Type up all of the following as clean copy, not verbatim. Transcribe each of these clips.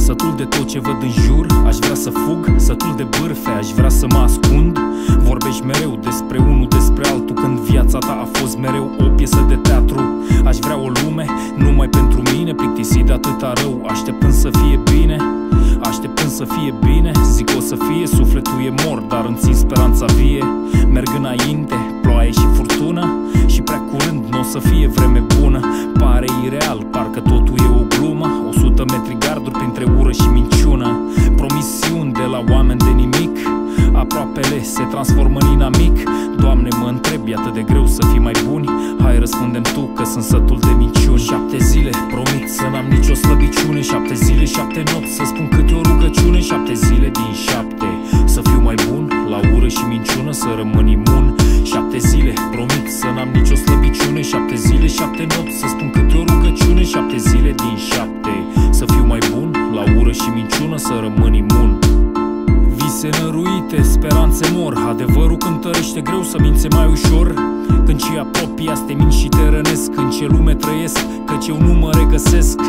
Sătul de tot ce văd în jur, aș vrea să fug. Sătul de bârfe, aș vrea să mă ascund. Vorbești mereu despre unul, despre altul, când viața ta a fost mereu o piesă de teatru. Aș vrea o lume numai pentru mine, plictisit de atâta rău, așteptând să fie bine. Așteptând să fie bine, zic o să fie, sufletul e mort, dar îmi țin speranța vie. Merg înainte, ploaie și furtună, și prea curând n-o să fie vreme bună. Pare ireal, parcă totul e o glumă, 100 metri garduri printre ură și minciună. Promisiuni de la oameni de nimic, aproapele se transformă în inamic. Doamne, mă întreb, e atât de greu să fii mai buni? Hai, răspundem tu, că sunt sătul de minciuni. 7 zile, promit să n-am nicio slăbiciune. 7 zile, 7 nopți, să spun câte o rugăciune. 7 zile din 7, să fiu mai bun la ură și minciună, să rămân imun. 7 zile, promit să n-am nicio slăbiciune. 7 zile, 7 nopți, să spun câte o rugăciune. 7 zile din 7, să fiu mai bun la ură și minciună, să rămân imun. Vise năruite, speranțe mor, adevărul cântărește greu, să mințe mai ușor. Când ce apropiați te mint și te rănesc, în ce lume trăiesc, căci eu nu mă regăsesc.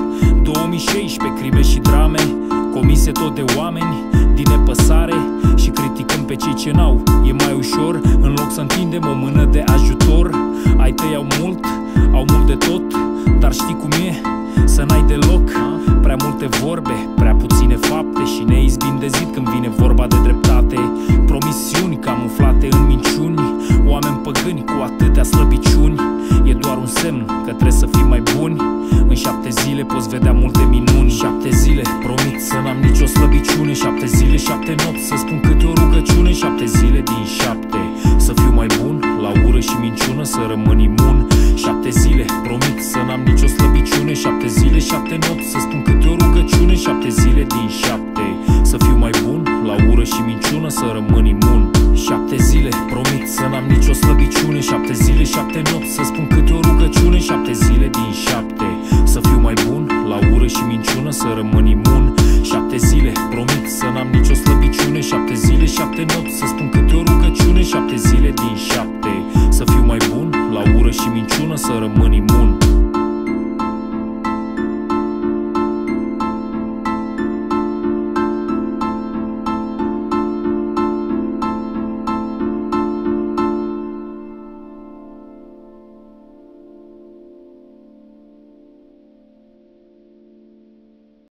2016, crime și drame, comise tot de oameni din nepăsare, și criticăm pe cei ce n-au, e mai ușor. În loc să întindem o mână de ajutor. Ai tăi au mult de tot, dar știi cum e, să n-ai deloc. Prea multe vorbe, prea puține fapte, și ne izbim de zid când vine vorba de dreptate. Promisiuni camuflate în minciuni, oameni păgâni cu atâtea slăbiciuni. E doar un semn că trebuie să fii mai buni. În 7 zile poți vedea multe minuni. 7 zile, promit să n-am nicio slăbiciune. 7 zile, 7 nopți, să spun câte o rugăciune. 7 zile din 7, să fiu mai bun la ură și minciună, să rămân imun. 7 zile, promit să n-am nicio slăbiciune. 7 zile, 7 nopți, să spun câte o rugăciune. 7 zile din 7, să fiu mai bun la ură și minciună, să rămân imun. 7 zile, promit să n-am nicio slăbiciune. 7 zile, 7 nopți, să spun câte o rugăciune. 7 zile din 7, să fiu mai bun la ură și minciună, să rămân imun. 7 zile, promit să n-am nicio slăbiciune. 7 zile, 7 nopți, să spun câte o rugăciune. 7 zile din 7, să fiu mai bun la ură și minciună, să rămân imun.